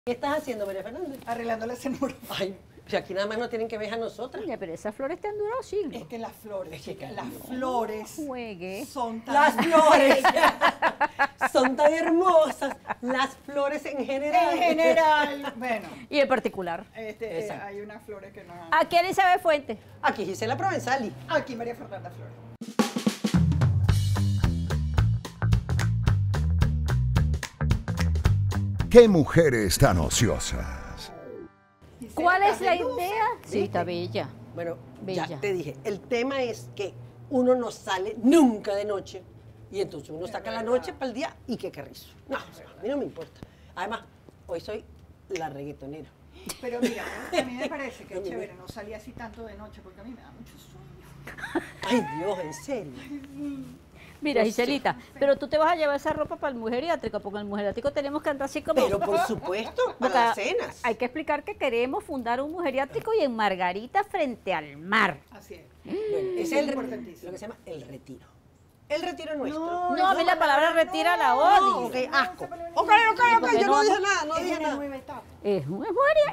¿Qué estás haciendo, María Fernanda? Arreglando la escenografía. Ay, si aquí nada más nos tienen que ver a nosotras. Oye, pero esas flores te han durado siglos. Es que las flores, Es que chicas, claro. las flores Juegue. son tan Las flores bellas. son tan hermosas. Las flores en general. En general, bueno, Y en particular. Exacto. hay unas flores que no han... Aquí Elizabeth Fuentes. Aquí Gisela Provenzali. Aquí María Fernanda Flores. ¡Qué mujeres tan ociosas! ¿Cuál es la Gisela, idea? Sí, ¿Viste? está bella. Bueno, Bella. ya te dije, el tema es que uno no sale nunca de noche y entonces uno saca la verdad. noche para el día y qué carrizo. No, o sea, a mí no me importa. Además, hoy soy la reggaetonera. Pero mira, a mí me parece que No, es mira. chévere no salir así tanto de noche porque a mí me da mucho sueño. Ay, Dios, en serio. Mira, No sé. Giselita, pero tú te vas a llevar esa ropa para el mujeriátrico, porque en el mujeriátrico tenemos que andar así como... Pero por supuesto, Porque para las cenas. hay que explicar que queremos fundar un mujeriátrico y en Margarita frente al mar. Así es. Bueno, ese es Es el, importantísimo. lo que se llama el retiro. El retiro nuestro. No, a mí la palabra retira la odio. Ok, asco. esa palabra Ok, no- ok, porque yo no no dije vamos- nada, no Es dije una nada. nueva etapa. Es un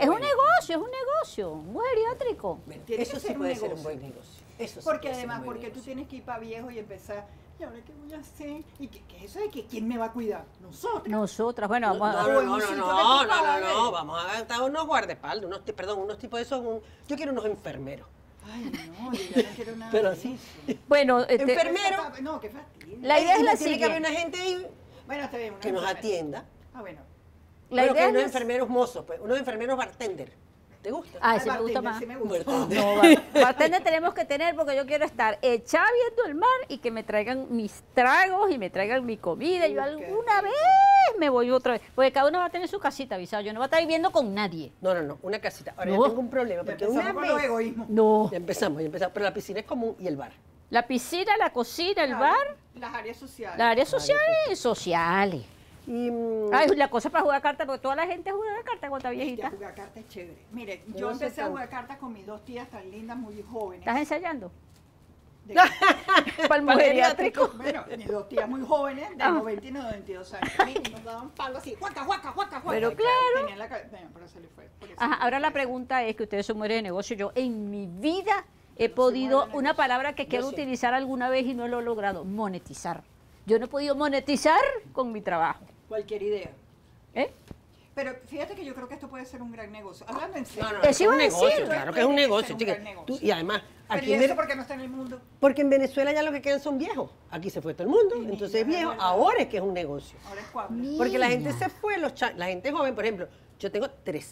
negocio, un mujeriátrico. Bueno, Tiene eso que sí ser un puede ser un negocio. buen negocio. Eso sí Porque puede ser un además, buen porque tú negocio. tienes que ir para viejo y empezar, ¿y ahora qué voy a hacer? ¿Y qué es eso de que quién me va a cuidar? Nosotros. Nosotras, bueno, No, vamos a... no, o en no, un no, sitio no, que tú no, no, pagues. no, vamos a gastar unos guardaespaldas, unos tipos de esos, yo quiero unos enfermeros. Ay, no, yo ya no quiero nada. Pero de sí. eso. Bueno, Enfermero. No, qué fastidio. La idea es la Tiene que haber siguiente. una gente ahí Bueno, está bien. una que nos enfermera. atienda. Ah, bueno. La Bueno, que idea unos es... enfermeros mozos, pues, unos enfermeros bartender. ¿Te gusta? Ay, Ah, sí me gusta bartender, más. sí me gusta. Bartender. No, bartender tenemos que tener porque yo quiero estar echada viendo el mar y que me traigan mis tragos y me traigan mi comida. Yo Qué alguna vez me voy otra vez. Porque cada uno va a tener su casita, avisado. Yo no voy a estar viviendo con nadie. No, no, no, una casita. Ahora No. yo tengo un problema, Ya porque empezamos una con los vez... egoísmos. No. Ya empezamos, pero la piscina es común y el bar. La piscina, la cocina, el Claro, bar, Las áreas sociales. las áreas sociales. Y, Ay, la cosa para jugar cartas, porque toda la gente juega cartas cuando está Ya viejita. jugar cartas es chévere. Mire, Yo yo no sé empecé a tanto. jugar cartas con mis dos tías tan lindas, muy jóvenes. ¿Estás ensayando? De- Para el mujeriátrico. Bueno, mis dos tías muy jóvenes, de Ah. 90 y 92 años. Y nos daban palo así, juaca, juaca, juaca, juaca. Pero claro. Tenían la bueno, pero se le fue. por eso. Ajá, ahora la pregunta es que ustedes son mujeres de negocio. Yo en mi vida he No se podido, mueve de una negocio. palabra que quiero sí. utilizar alguna vez y no lo he logrado, monetizar. Yo no he podido monetizar con mi trabajo. Cualquier idea. ¿Eh? Pero fíjate que yo creo que esto puede ser un gran negocio. Hablando en serio. No, no, Eso es iba un a decir. negocio, claro que es un Tiene que negocio, ser un chica. gran negocio. Y además, Pero aquí ¿y en eso Vene- por qué no está en el mundo? porque en Venezuela ya lo que quedan son viejos. Aquí se fue todo el mundo, Y entonces niños, es viejo. es verdad. Ahora es que es un negocio. Ahora es cuadro. Porque la gente se fue, la gente joven, por ejemplo, yo tengo 3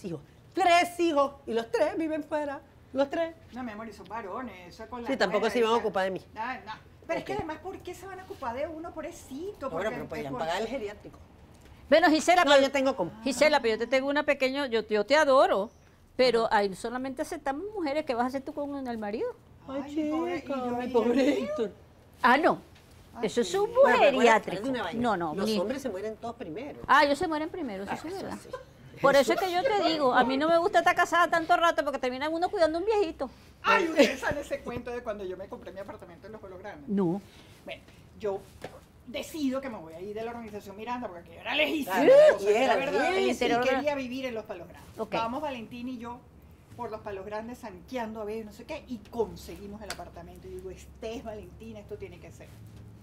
hijos, y los 3 viven fuera, los 3. No, mi amor, y son varones. Eso con la Sí, tampoco nuera, se iban a esa- ocupar de mí. No, no. Pero es que Ok. además, ¿por qué se van a ocupar de uno, pobrecito? Bueno, Porque pero es podían por- pagar el geriátrico. Bueno, Gisela, No, pero, yo tengo como. Gisela, pero yo te tengo una pequeña, yo te adoro, pero ahí solamente aceptamos mujeres. ¿Qué vas a hacer tú con el marido? Ay, Ay, pobre- chica, y yo- ay, y yo- pobrecito. Ah, no. Ah, Eso es sí. un Bueno, pero acuérdate, mujeriátrico. de una vaina. No, no. Los ni- hombres se mueren todos primero. Ah, ellos se mueren primero, eso sí es Eso verdad. sí. Por eso es que yo te digo, a mí no me gusta estar casada tanto rato porque termina uno cuidando a un viejito. Ay, ustedes saben ese cuento de cuando yo me compré mi apartamento en Los Hologramas. No. Bueno, yo decido que me voy a ir de la organización Miranda porque aquello era lejísimo. Claro, o sea, y era verdad, bien, el y interior de- quería vivir en Los Palos Grandes. Ok. Estábamos Valentín y yo por Los Palos Grandes sanqueando a ver no sé qué y conseguimos el apartamento. Y digo, este es Valentina, esto tiene que ser.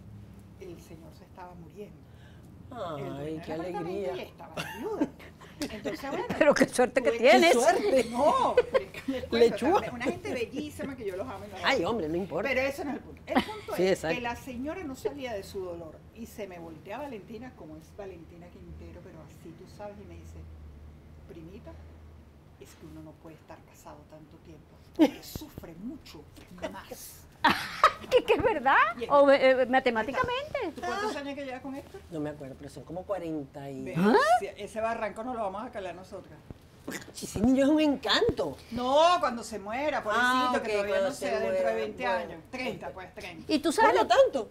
El señor se estaba muriendo. El dueño Ay, del qué apartamento y alegría. estaba viuda. Entonces, bueno. Pero qué suerte que tuve tienes. suerte. No, pero es que les cuento, Lechuga. o sea, una gente bellísima que yo los amo. Y los Ay, adoro. hombre, no importa. Pero ese no es el punto. El punto Sí, es exacto. que la señora no salía de su dolor y se me voltea Valentina, como es Valentina Quintero, pero así tú sabes, y me dice, primita, es que uno no puede estar casado tanto tiempo, porque sufre mucho más. ¿Que es verdad? Y es O matemáticamente. ¿Tú cuántos años que llevas con esto? No me acuerdo, pero son como 40 y... Ve, ¿Ah? ese barranco no lo vamos a calar nosotras. Ese niño es un encanto. No, cuando se muera, pobrecito, ok, que todavía cuando no se sea dentro de muera, 20 bueno. años. 30, pues, 30. Y tú sabes, Bueno, tanto.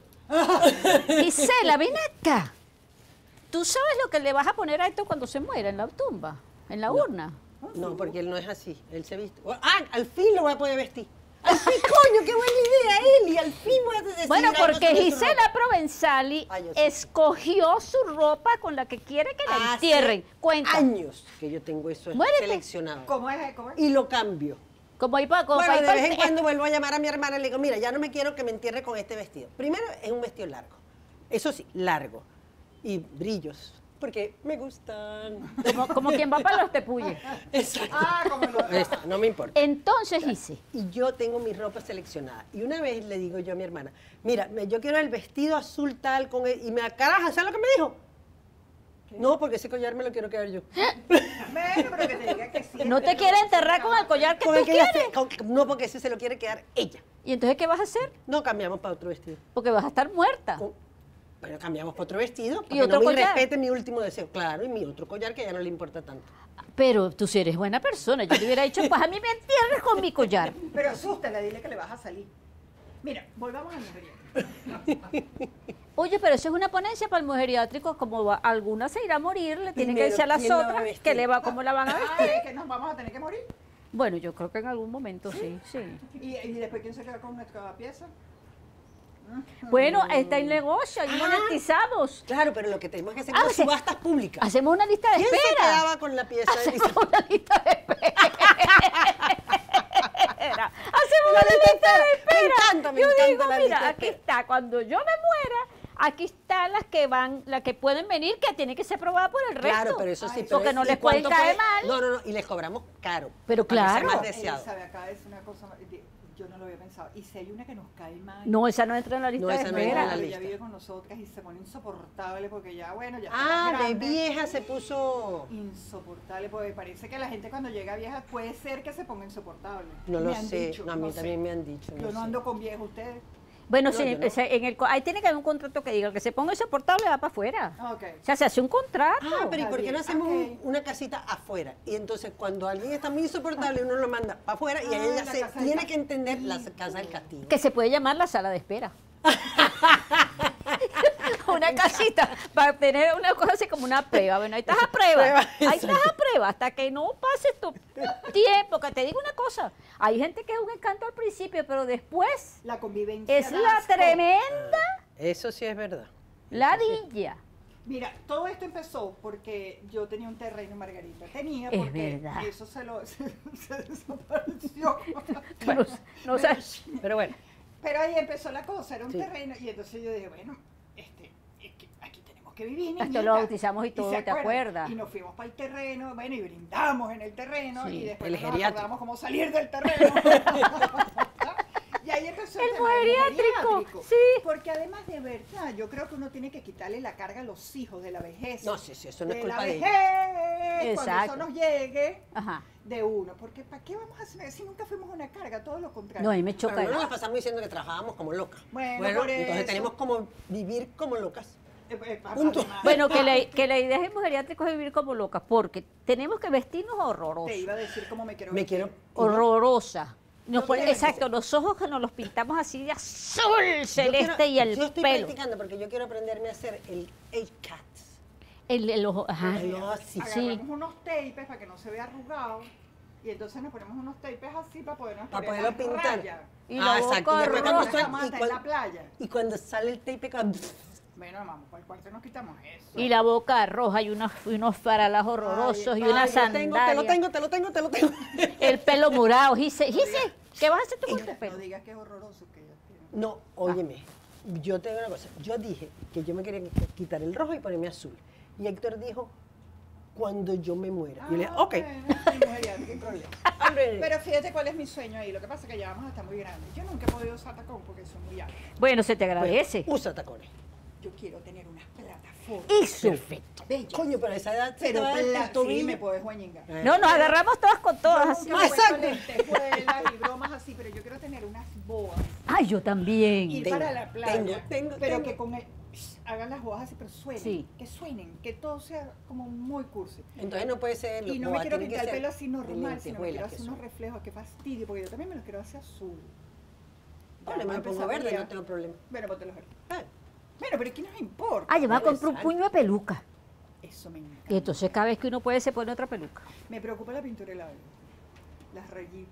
Gisela, ven acá. ¿Tú sabes lo que le vas a poner a esto cuando se muera en la tumba, en la urna? No, porque él no es así. Él se viste. Ah, al fin lo voy a poder vestir. ¡Ay, sí, coño, qué buena idea, Eli! Al fin voy a decir Bueno, algo porque sobre su Gisela ropa. Provenzali Ay, yo sí. escogió su ropa con la que quiere que la Hace entierren. Cuenta. años que yo tengo eso Muérete. seleccionado. ¿Cómo es? ¿Cómo es? Y lo cambio. Como ahí para Bueno, de vez en cuando vuelvo a llamar a mi hermana y le digo, mira, ya no me quiero que me entierre con este vestido. Primero, es un vestido largo. Eso sí, largo. Y brillos, porque me gustan. como quien va para los tepuyes. Exacto. Ah, como lo... Eso, no me importa. Entonces hice. Y yo tengo mi ropa seleccionada. Y una vez le digo yo a mi hermana, mira, yo quiero el vestido azul tal con y me acaraja, ¿sabes lo que me dijo? No, porque ese collar me lo quiero quedar yo. Bueno, pero que te diga que sí. No te quiere enterrar con el collar que Con tú el que ella quieres. no, porque ese se lo quiere quedar ella. ¿Y entonces qué vas a hacer? No, cambiamos para otro vestido. Porque vas a estar muerta. Bueno, cambiamos para otro vestido, para ¿Y que otro no me collar? respete mi último deseo. Claro, y mi otro collar que ya no le importa tanto. Pero tú sí eres buena persona. Yo le hubiera dicho, pues a mí me entierres con mi collar. Pero asústala, dile que le vas a salir. Mira, volvamos al mujeriego. Oye, pero eso es una ponencia para el mujeriátrico. Como alguna se irá a morir, le tienen que Primero, decir a las ¿quién la va a otras vestir? que le va, cómo la van a vestir. Ay, que nos vamos a tener que morir. Bueno, yo creo que en algún momento sí, sí. ¿Y después quién se queda con nuestra pieza? Bueno, está en negocio, y monetizamos. Claro, pero lo que tenemos que hacer Ah, es sí. subastas públicas. Hacemos una lista de ¿Quién se espera. quedaba con la pieza de Hacemos una lista de espera. Hacemos La una lista lista de de espera. espera. Me Yo encanta digo, la mira, lista de aquí espera. está, cuando yo me muera, aquí están las que van, las que pueden venir, que tienen que ser probadas por el resto. Claro, pero eso sí. Ay, pero porque no ¿y les pueden cuánto caer puede? mal. No, no, no, y les cobramos caro. Pero para que sea claro. más deseado. Elizabeth, acá es una cosa, yo no lo había pensado. Y si hay una que nos cae mal. No, esa no entra en la lista No, de esa no entra en espera. la pero lista. ya vive con nosotras y se pone insoportable porque ya, bueno, ya está Ah, más de grande. vieja se puso. Insoportable, porque parece que la gente cuando llega vieja puede ser que se ponga insoportable. No Me lo han sé. dicho, No, a mí no sé. también me han dicho. Yo no sé. ando con viejos, ustedes. Bueno, No, sí, yo no. ahí tiene que haber un contrato que diga el que se ponga insoportable va para afuera. Ok. O sea, se hace un contrato. Ah, pero ¿y por qué no Está hacemos bien, una casita afuera? Y entonces cuando alguien está muy insoportable, uno lo manda para afuera y Ah, ella la se casa del tiene que castigo. entender la casa del castigo. Que se puede llamar la sala de espera. Una casita para tener una cosa así como una prueba. Bueno, ahí estás a prueba. Prueba, Ahí estás a prueba hasta que no pases tu tiempo. Que te digo una cosa, hay gente que es un encanto al principio, pero después La convivencia. es da la asco. tremenda Eso sí es verdad. ladilla. Mira, todo esto empezó porque yo tenía un terreno en Margarita. Tenía Es porque verdad. eso se desapareció. No sabes. Pero bueno, Pero ahí empezó la cosa, era un Sí. terreno y entonces yo dije, bueno, es que aquí tenemos que vivir. Hasta niñita. lo bautizamos y se todo, ¿te acuerdan. acuerdas? Y nos fuimos para el terreno, bueno, y brindamos en el terreno Sí, y después el nos geriátrico. acordamos cómo salir del terreno. Y ahí empezó El tema del geriátrico, sí. Porque además de verdad, yo creo que uno tiene que quitarle la carga a los hijos de la vejez. no, sí, eso no es de culpa la de ella. vejez, cuando Exacto. eso nos llegue Ajá. de uno. Porque ¿para qué vamos a hacer si nunca fuimos una carga? Todo lo contrario. No, ahí me choca. Pero no nos pasamos diciendo que trabajábamos como locas. Bueno, por entonces eso. tenemos como vivir como locas. Punto. Punto. Bueno, que la idea es geriátrico es vivir como locas, porque tenemos que vestirnos horrorosos. Te iba a decir cómo me quiero Me vestir. quiero. Horrorosa. Nos No pone- tiene que exacto, los ojos que nos los pintamos así de azul celeste y el Yo estoy pelo. practicando porque yo quiero aprenderme a hacer el A-Cat. El ojo, ajá. El ojo así. Agarramos unos tapes para que no se vea arrugado. Y entonces nos ponemos unos tapes así para podernos Para poner poderlo las pintar. rayas. Y la boca exacto. Y después roja. cuando Una suena- camata en la playa. y cuando sale el tape, Bueno, vamos, por el cuarto nos quitamos eso. Y la boca roja y unos faralas horrorosos y Ay, una Ay, te lo tengo, sandalia. te lo tengo. El pelo morado. Gise, ¿qué vas a hacer tú con tu No pelo? digas que es horroroso que ella tiene. No, óyeme, yo te digo una cosa. Yo dije que yo me quería quitar el rojo y ponerme azul. Y Héctor dijo, cuando yo me muera. Y yo le dije, ok. Bueno, sí, mujer, ya, no hay problema. Hombre, Pero fíjate cuál es mi sueño ahí. Lo que pasa es que ya vamos a estar muy grandes. Yo nunca he podido usar tacón porque soy muy alta. Bueno, se te pues, agradece. usa tacones. Yo quiero tener unas plataformas. Eso. Perfecto. Bellas. Coño, pero a esa edad se te Pero va el sí tobillo. me puedes guañingar. No, nos agarramos todas con todas así. Yo nunca he puesto Exacto. lentejuelas y bromas así, pero yo quiero tener unas boas. Ay, yo también. Ir Tengo, para la playa. tengo. Pero que con hagan las boas así, pero suenen. Sí. Que suenen, que todo sea como muy cursi. Entonces no puede ser. Y no boa, me quiero tiene que pintar el ser pelo así normal, sino que lentejuelas quiero que hacer unos son. reflejos. Qué fastidio, porque yo también me los quiero hacer azul. Vale, me Vamos a lo pongo empezar verde, ya. no tengo problema. Bueno, ponte los verdes. Ah, Bueno, pero ¿qué nos importa? Ah, yo me voy a Vale, comprar un sal. puño de peluca. Eso me encanta. Y entonces cada vez que uno puede se pone otra peluca. Me preocupa la pintura de labios. Las rayitas.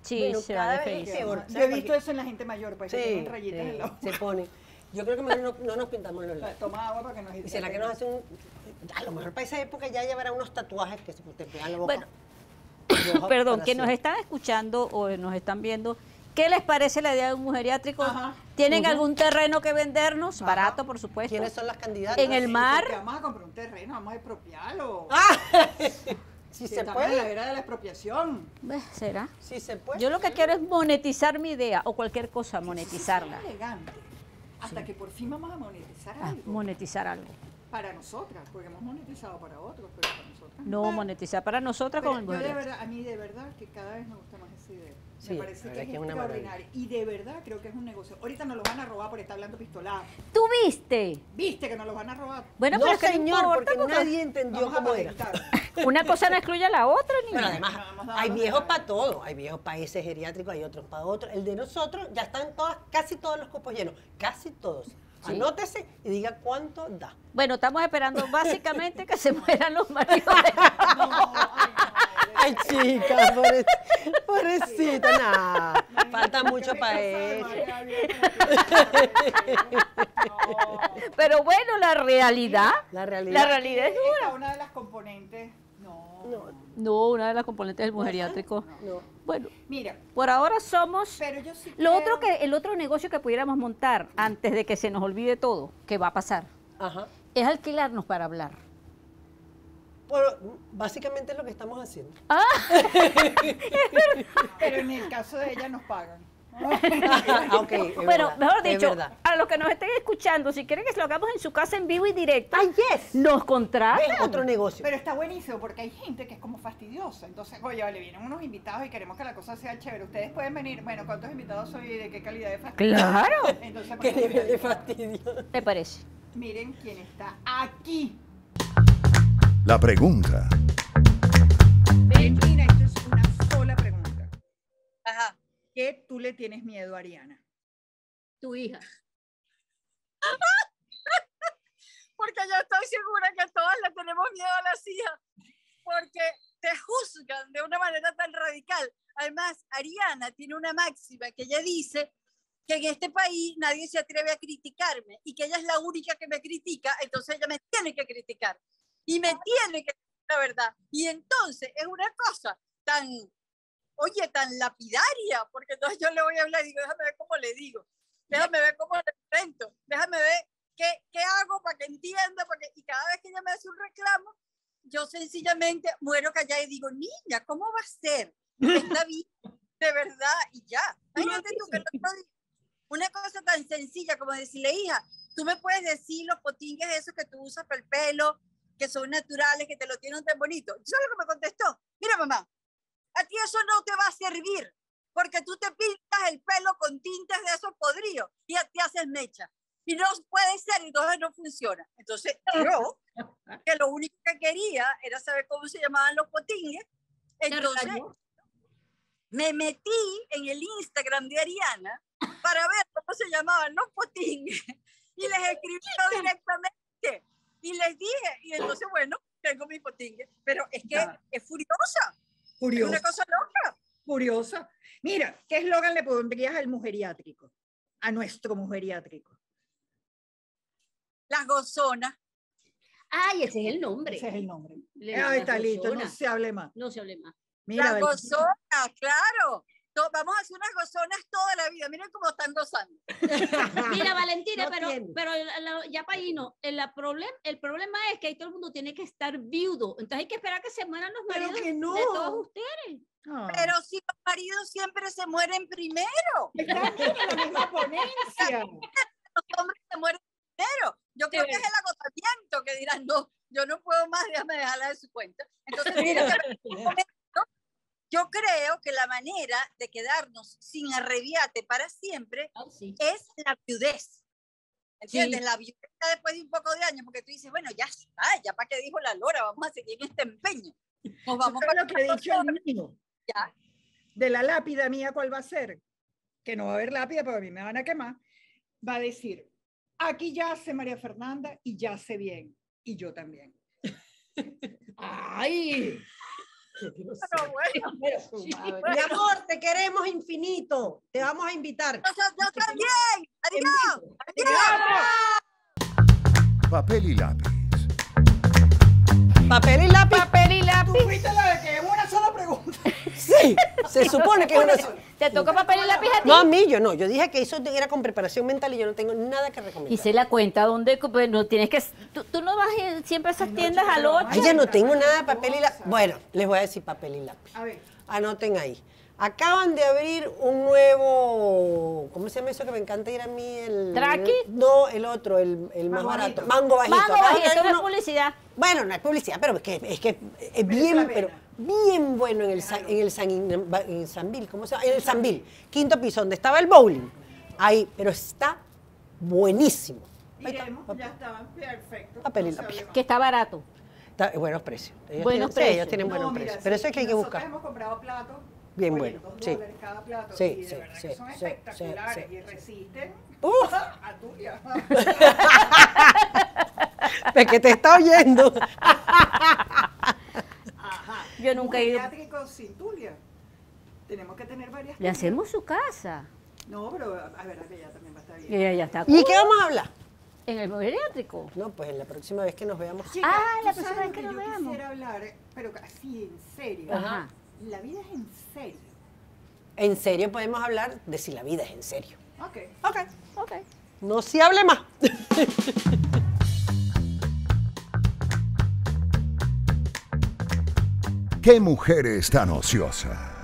Sí, Bueno, se va cada de vez es feísimo. peor. Yo he ¿sabes? visto Porque- eso en la gente mayor, pues que Sí, tienen rayitas en los se pone. Yo creo que mejor no nos pintamos los labios. Toma agua para que nos ¿Y será que nos hacen un... A lo mejor para esa época ya llevará unos tatuajes que se te pegan la boca. Bueno, Roja Perdón, para que nos siempre. están escuchando o nos están viendo, ¿qué les parece la idea de un mujeriátrico? Ajá. ¿Tienen algún terreno que vendernos? Ajá. Barato, por supuesto. ¿Quiénes son las candidatas? En el mar. Porque vamos a comprar un terreno, vamos a expropiarlo. Si Sí, se estamos en la puede. era de la expropiación. ¿Será? Si se puede. Yo lo que quiero es monetizar mi idea o cualquier cosa, monetizarla. Es elegante. Hasta que por fin vamos a monetizar Ah, algo. monetizar algo. Para nosotras, porque hemos monetizado para otros, pero para nosotras. No, Bueno, monetizar para nosotras pero con el yo de mujeriátrico. verdad, a mí de verdad que cada vez me gusta más esa idea. Sí, Me la parece que verdad es que es una maravilla. extraordinaria. Y de verdad creo que es un negocio. Ahorita nos lo van a robar por estar hablando pistolado. ¿Tú viste? ¿Viste que nos lo van a robar? Bueno, No, pero es que señor, no porque importa, nadie entendió Vamos a cómo era. patentar. una cosa no excluye a la otra, niña. Pero además, Vamos a hay darnos viejos de para todo. Hay viejos para ese geriátrico, hay otros para otro. El de nosotros ya están casi todos los cupos llenos. Casi todos. Anótese y diga cuánto da. Bueno, estamos esperando básicamente que se mueran los maridos. No, Ay, chica, pobrecita, nada. Falta mucho para eso. Pero bueno, la realidad La realidad. La realidad es dura. Una de las componentes. No. No, una de las componentes del mujeriátrico. No. Bueno, Mira, por ahora somos... pero yo sí Lo creo- otro que, el otro negocio que pudiéramos montar antes de que se nos olvide todo, que va a pasar, Ajá. es alquilarnos para hablar. Básicamente es lo que estamos haciendo. Pero en el caso de ella nos pagan. Ok, es Bueno, verdad, mejor es dicho, verdad. a los que nos estén escuchando, si quieren que se lo hagamos en su casa en vivo y directo, ¡Ay, yes! nos contratan. ¿Ves? Otro negocio. Pero está buenísimo porque hay gente que es como fastidiosa. Entonces, oye, vale, vienen unos invitados y queremos que la cosa sea chévere. Ustedes pueden venir. Bueno, ¿cuántos invitados soy y de qué calidad de fastidio? Claro, Entonces, ¿Qué bueno, nivel de fastidio? me parece. miren quién está aquí. La pregunta. Valentina, esto es una sola pregunta. Ajá, ¿Qué tú le tienes miedo a Ariana? Tu hija. porque yo estoy segura que todas le tenemos miedo a las hijas, porque te juzgan de una manera tan radical. Además, Ariana tiene una máxima que ella dice que en este país nadie se atreve a criticarme y que ella es la única que me critica, entonces ella me tiene que criticar y me tiene que decir la verdad. Y entonces es una cosa tan, oye, tan lapidaria, porque entonces yo le voy a hablar y digo, déjame ver cómo le digo, déjame ver cómo le enfrento, déjame ver qué hago para que entienda, y cada vez que ella me hace un reclamo, yo sencillamente muero callada y digo, niña, ¿cómo va a ser? Está bien, de verdad, y ya. Imagínate tú que el otro día, una cosa tan sencilla como decirle, hija, tú me puedes decir los potingues esos que tú usas para el pelo, que son naturales, que te lo tienen tan bonito. ¿Sabes lo que me contestó? Mira, mamá, a ti eso no te va a servir, porque tú te pintas el pelo con tintes de esos podridos y te haces mecha. Y no puede ser, entonces no funciona. Entonces yo, que lo único que quería era saber cómo se llamaban los potingues, entonces me metí en el Instagram de Ariana para ver cómo se llamaban los potingues y les escribí directamente y les dije, y entonces bueno, tengo mi potingue, pero es que es furiosa, es Curiosa. una cosa loca. Curiosa. Mira, ¿qué eslogan le pondrías al mujeriátrico? A nuestro mujeriátrico. Las gozonas. Ay, ese es el nombre. Ese es el nombre. Le- Ay, las está listo, no gozonas. se hable más. No se hable más. Mira, Las Valentina, gozonas, claro. Vamos a hacer unas gozonas toda la vida. Miren cómo están gozando. Mira, Valentina, No tiene. pero ya para ahí no. El problema es que ahí todo el mundo tiene que estar viudo. Entonces hay que esperar que se mueran los Pero maridos que no. de todos ustedes. ah, Pero si los maridos siempre se mueren primero. estamos en la misma ponencia. Los hombres se mueren primero. Yo creo que es el agotamiento que dirán, no, yo no puedo más, déjame dejarla de su cuenta. Entonces, mira, yo creo que la manera de quedarnos sin arrebiate para siempre Ay, sí. es la viudez. ¿Entiendes? Sí. La viudez ya después de un poco de años, porque tú dices, bueno, ya está, ya para qué dijo la lora, vamos a seguir en este empeño. Nos vamos ¿Sabes para lo que he dicho el mío? Ya. De la lápida mía, ¿cuál va a ser? Que no va a haber lápida, porque a mí me van a quemar. Va a decir, aquí yace María Fernanda y yace bien. Y yo también. Ay. Pero bueno, Mi amor, te queremos infinito. Te vamos a invitar. yo también. Adiós. Papel y lápiz. Papel y lápiz. Papel y lápiz. Tú fuiste la de que es una sola pregunta. Sí, se supone que es una... ¿Te toca papel y lápiz a ti? No, a mí yo no. Yo dije que eso era con preparación mental y yo no tengo nada que recomendar. Y se la cuenta donde pues, no tienes que... Tú no vas siempre a esas tiendas al 8. Ay, ya no tengo nada de papel y lápiz. Bueno, les voy a decir papel y lápiz. A ver. Anoten ahí. Acaban de abrir un nuevo, ¿cómo se llama eso que me encanta ir a mí? ¿Traqui? No, el otro, el más Mango barato. bajito. Mango bajito. Mango Acaban de bajito, abrir no es uno- publicidad. Bueno, no es publicidad, pero es que es la bien, pena. pero bien bueno en el Sanvil, ¿cómo se llama? En el Sanvil, quinto piso, donde estaba el bowling. Ahí, pero está buenísimo. Ahí está, Iremos, ya estaban perfectos. Papel y no se lápiz. hable más. Que está barato. buenos precios. Ellos Buenos tienen, sí, ellos precios. tienen buenos No, mira, precios. Pero eso es que hay que nosotros buscar. hemos comprado platos Bien oye, bueno, sí. $2 cada plato Sí, y de sí, verdad sí, que son sí, espectaculares sí, y resisten Uf. a tuya. Es que te está oyendo. Ajá. Yo nunca he ido. Geriátrico sin tulia. Tenemos que tener varias. Le hacemos su casa. No, pero a ver, ella también va a estar bien. Y ella ya está. ¿Y qué vamos a hablar? En el geriátrico. No, pues en la próxima vez que nos veamos. Chica, la ¿tú próxima sabes vez que lo nos yo veamos? quisiera hablar, pero así en serio. Ajá. La vida es en serio. En serio podemos hablar de si la vida es en serio. Ok. Ok. Ok. No se hable más. ¿Qué mujer es tan ociosa?